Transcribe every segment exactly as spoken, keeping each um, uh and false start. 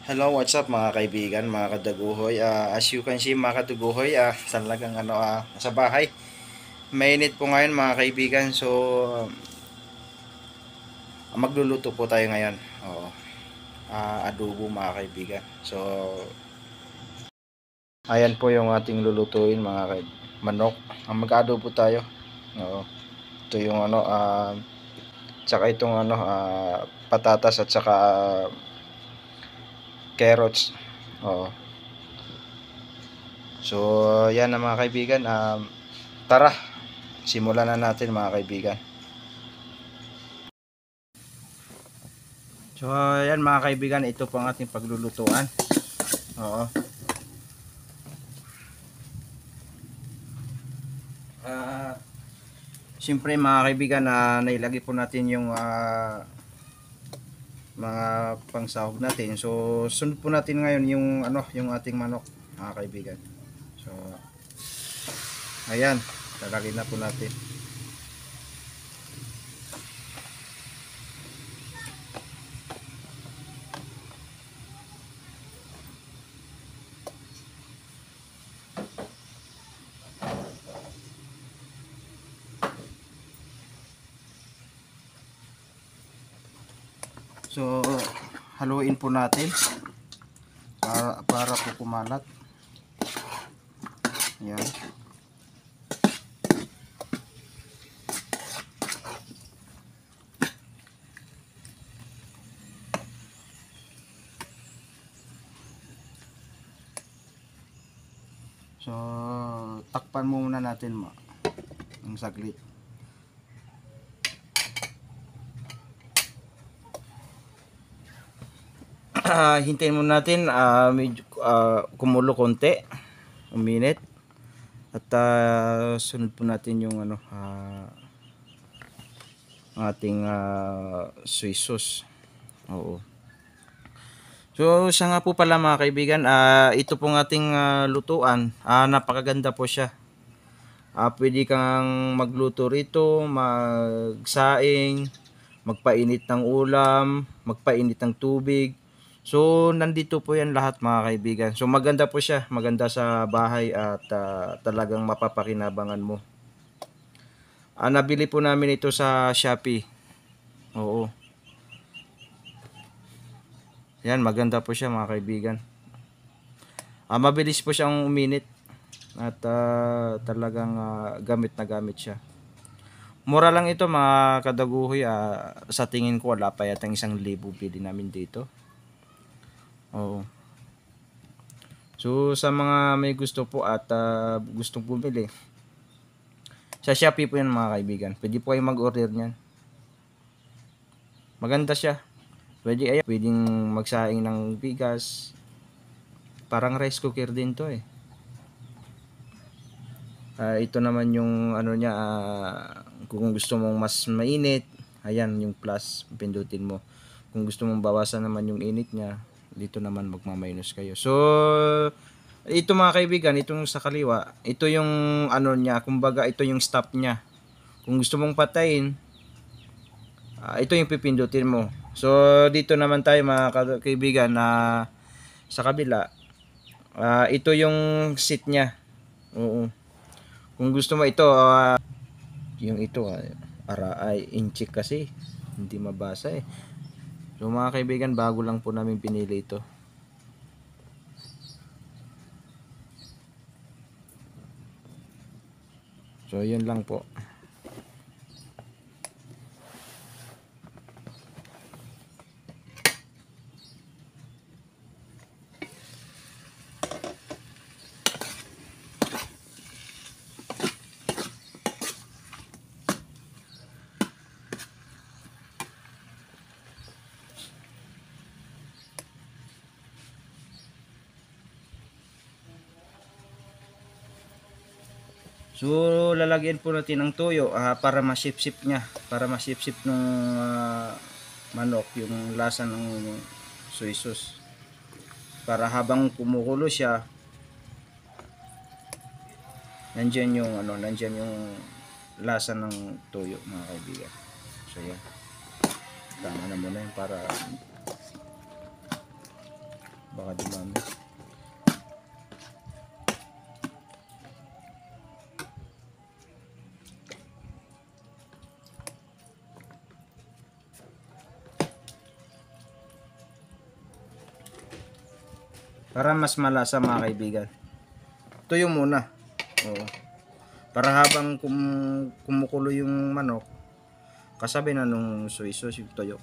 Hello, what's up mga kaibigan, mga kadaguhoy. Ah, as you can see mga kadaguhoy, ah, talagang ano, ah, sa bahay. Mainit po ngayon mga kaibigan. So, ah, magluluto po tayo ngayon. Oo. Ah, adobo mga kaibigan. So, ayan po yung ating lulutuin mga kaibigan. Manok. Ah, mag-adobo tayo. Oo. Ito yung ano, ah, tsaka itong ano, ah, patatas at saka ah, carrots. Oo. So, yan na mga kaibigan. Um, tara, simulan na natin mga kaibigan. So, yan mga kaibigan, ito po ang ating paglulutuan. Oo. Uh, Siyempre mga kaibigan, na uh, nailagay po natin yung uh, mga pangsahog natin. So, sunod po natin ngayon yung ano, yung ating manok, mga kaibigan. So, ayan, lalagay na po natin. So, haluin po natin para, para po kumalat. Ayan. So, takpan mo muna natin mo ng saglit. Uh, hintayin mo natin uh, medyo uh, kumulo konti, uminit, at uh, sunod po natin yung ano, uh, ating uh, soy sauce. Oo. So siya nga po pala mga kaibigan, uh, ito pong ating uh, lutuan, uh, napakaganda po siya. Uh, pwede kang magluto rito, magsaing, magpainit ng ulam, magpainit ng tubig. So nandito po yan lahat mga kaibigan. So maganda po siya, maganda sa bahay at uh, talagang mapapakinabangan mo. Uh, nabili po namin ito sa Shopee. Oo. Yan, maganda po siya mga kaibigan. Uh, mabilis po siyang uminit at uh, talagang uh, gamit na gamit siya. Mura lang ito mga kadaguhoy. Uh, sa tingin ko wala pa yata isang libo bili namin dito. Oo. So sa mga may gusto po at uh, gustong bumili, sa Shopee po yan mga kaibigan. Pwede po kayong mag-order niyan. Maganda siya. Pwede ay pwedeng magsaing ng bigas. Parang rice cooker din to eh. Uh, ito naman yung ano niya, uh, kung gusto mong mas mainit, ayan yung plus, pindutin mo. Kung gusto mong bawasan naman yung init niya, dito naman magma-minus kayo. So ito mga kaibigan, itong sa kaliwa, ito yung ano niya, kumbaga ito yung stop niya. Kung gusto mong patayin, uh, ito yung pipindutin mo. So dito naman tayo mga kaibigan, na uh, sa kabila, uh, ito yung seat niya. Oo. Kung gusto mo ito, uh, yung ito, uh, para ay inchik kasi, hindi mabasa eh. So mga kaibigan, bago lang po namin pinili ito. So yun lang po. So lalagyan po natin ng toyo uh, para masipsip niya, para masipsip ng uh, manok yung lasa ng soy sauce. Para habang kumukulo siya, nandiyan yung ano, nandiyan yung lasa ng toyo mga kaibigan. So yan. Tama na muna yun para Baka dumami. Para mas malasa mga kaibigan. Tuyo muna. Oo. Para habang kum kumukulo yung manok, kasabi na nung soy sauce yung toyo.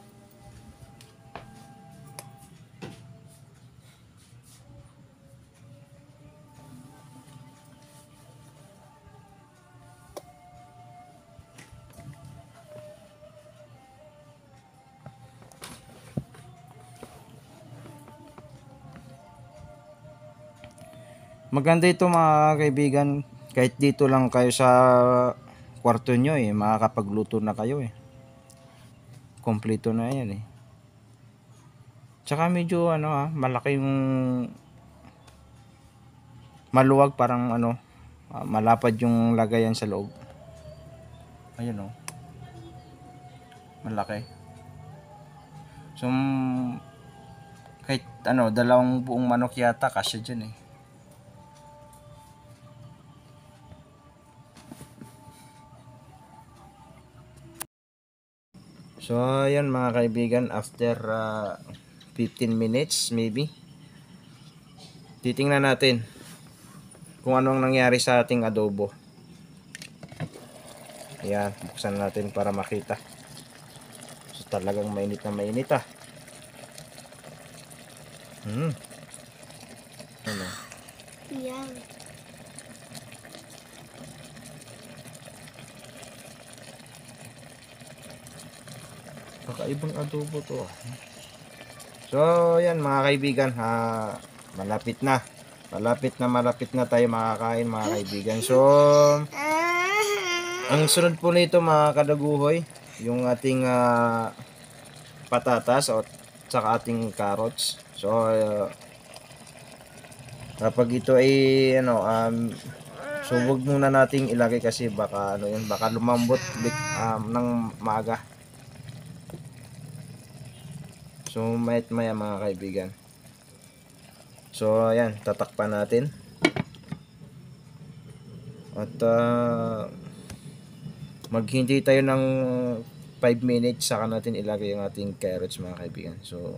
Maganda ito mga kaibigan, kahit dito lang kayo sa kwarto nyo eh, makakapagluto na kayo eh. Kompleto na yan eh. Tsaka medyo ano ah, malaki yung maluwag, parang ano, ah, malapad yung lagayan sa loob. Ayun oh. Malaki. So kahit ano, dalawang buong manok yata kasya dyan eh. So ayan mga kaibigan, after uh, fifteen minutes maybe, titingnan natin kung anong nangyari sa ating adobo. Ayan, buksan natin para makita. So talagang mainit na mainit ah. Hmm. Ano? Yan. Kakaibang adobo to ah. So yan mga kaibigan, ha, malapit na. Malapit na malapit na tayo makakain mga kaibigan. So ang sunod po nito mga kadaguhoy, yung ating uh, patatas at saka ating carrots. So uh, kapag ito ay ano, um, so wag muna nating ilagay kasi baka ano yun, baka lumambot um, ng maaga. So mayat maya mga kaibigan. So ayan, tatakpan natin. At uh, maghintay tayo ng five minutes saka natin ilagay yung ating carrots mga kaibigan. So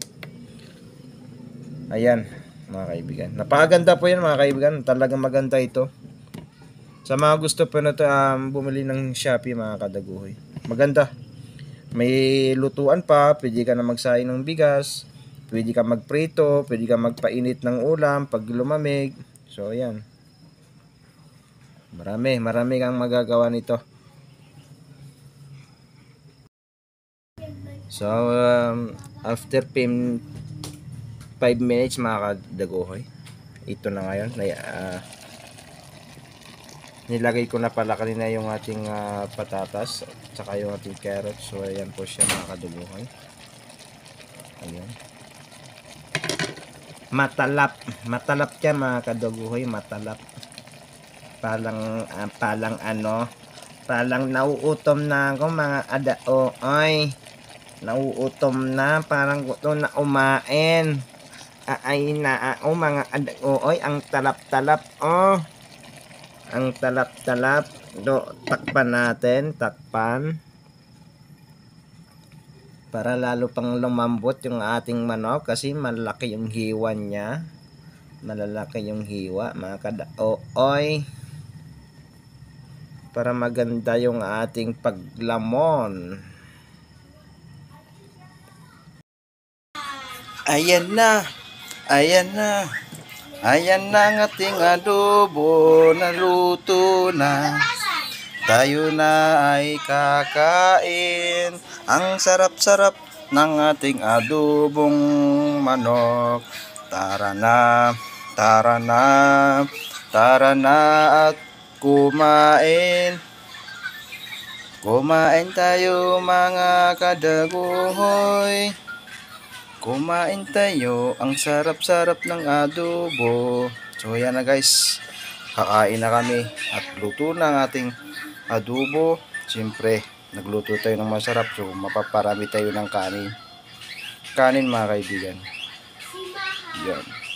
ayan mga kaibigan. Napakaganda po yan mga kaibigan. Talagang maganda ito. Sa mga gusto po na ito, um, bumili ng Shopee mga kadaguhoy. Maganda. May lutuan pa, pwede ka na magsaing ng bigas, pwede ka magprito, pwede ka magpainit ng ulam pag lumamig. So ayan. Marami, marami kang magagawa nito. So um, after five minutes mga kadaguhoy, ito na ngayon. Uh, nilagay ko na pala kanina yung ating uh, patatas tsaka yung ating carrots. So ayan po siya mga kaduguhoy. Ayan, matalap, matalap siya mga kaduguhoy, matalap. Palang uh, palang ano, palang nauutom na ako mga adao. Oy, nauutom na, parang gusto na umain. Ay na oh mga adao. Oy, ang talap-talap oh. Ang talap-talap. Do, takpan natin, takpan. Para lalo pang lumambot yung ating manok kasi malaki yung hiwa niya. Malalaki yung hiwa, mga kada-ooy. Para maganda yung ating paglamon. Ayan na. Ayan na. Ayan na ang ating adobo, naluto na. Tayo na ay kakain. Ang sarap-sarap ng ating adobong manok. Tara na, tara na, tara na at kumain. Kumain tayo mga kadaguhoy. Kumain tayo, ang sarap-sarap ng adobo. So yan na guys, kakain na kami at luto na ang ating adobo. Siyempre, nagluto tayo ng masarap, so mapaparami tayo ng kanin. Kanin mga kaibigan. Yan.